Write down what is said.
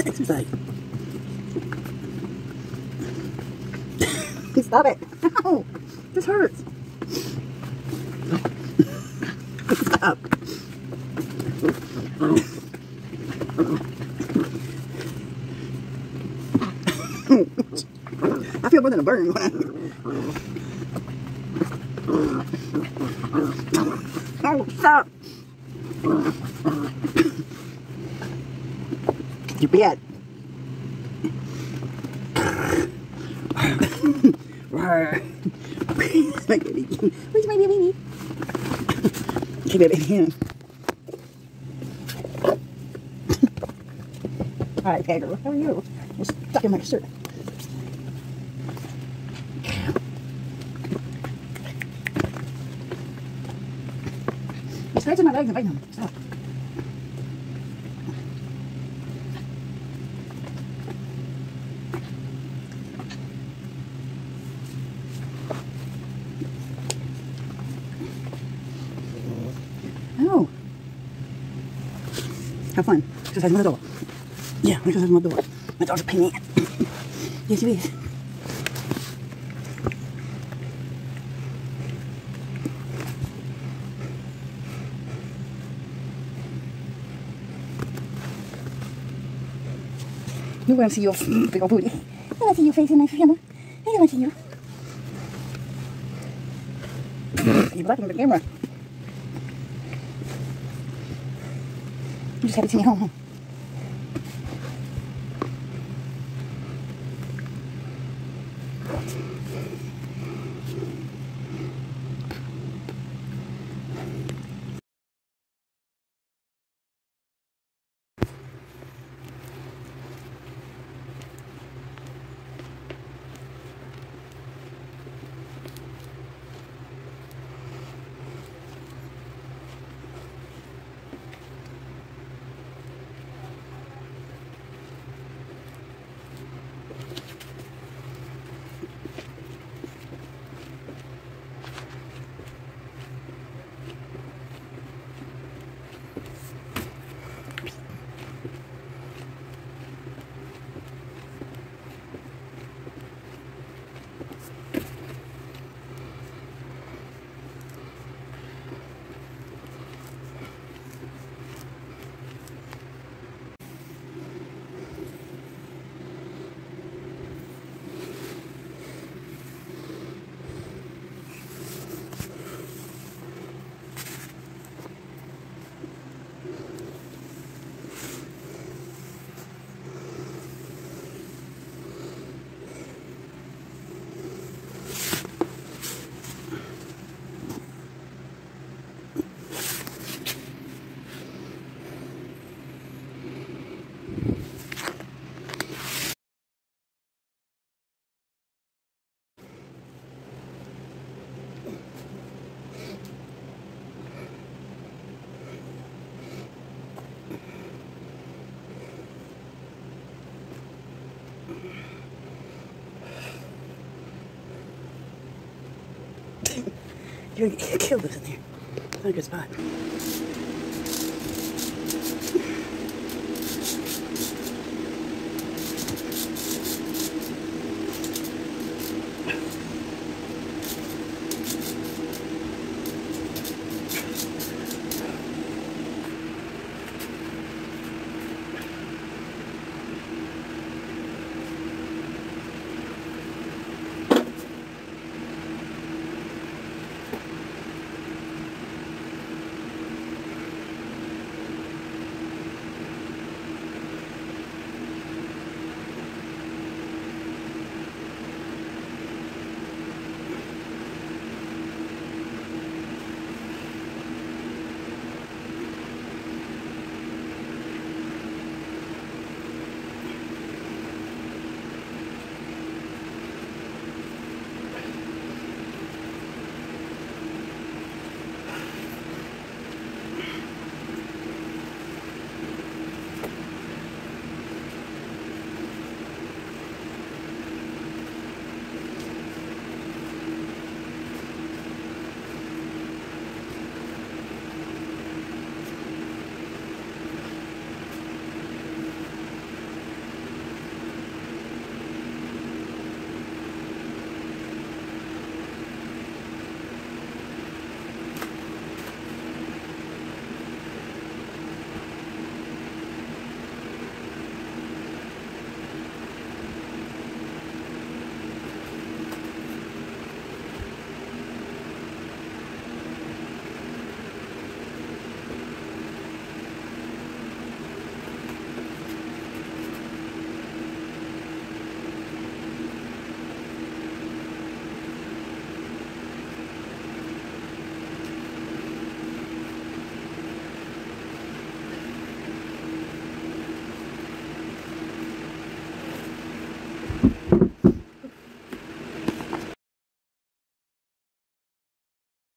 Exercise. Stop it. Ow. This hurts. Stop. I feel more than a burn. Oh, stop. You bad. Where's my baby? Where's my baby? Keep it in. Alright, Pedro, how are you? You're stuck in my shirt. You're scratching my legs and biting them. Stop. Oh. Have fun. Exercise with the dog. Yeah, exercise with the dog. My dog's a pain. Yes, he is. You want to see your big old booty. I want to see your face in my camera. I want to see you. You're blocking the camera. You just haven't seen me home, huh? You're gonna get killed in there. Not a good spot.